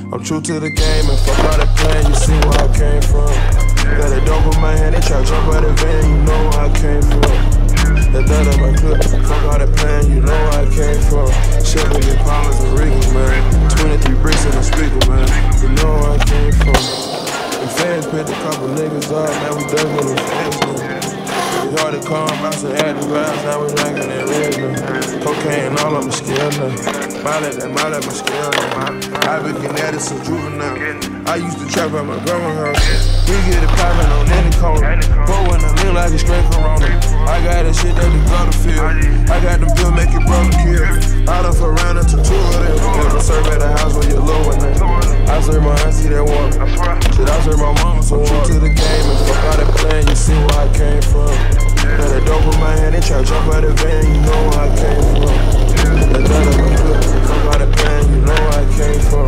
I'm true to the game and fuck all that plan, you see where I came from. Got a dope in my hand, they try to jump out the van, you know where I came from. That in my clip, fuck all that plan, you know where I came from. Chevrolet Impalas and Regals, man. 23 bricks in the speaker, man. You know where I came from. The fans picked a couple niggas up, man, we done with them fans, man. It's hard to come out some acting glass, now we drinking that red, man. Cocaine all on my scale now. Smile at my scale now. I been getting some juvenile. I used to trap at my grandma's house. We get it poppin' on any corner. Pour when I lean like a straight Corona. I got that shit that the gutter feel. I got them pills make your brother kill. I done for round into two of them. Never serve at the house when you're low in there. I serve my auntie that water. Shit, I serve my mama some true to the game and fuck all that plan, you see where I came from. Got a dope in my hand, they try to jump out the van, you know where I came from. That in my clip, fuck all that plan, you know where I came from.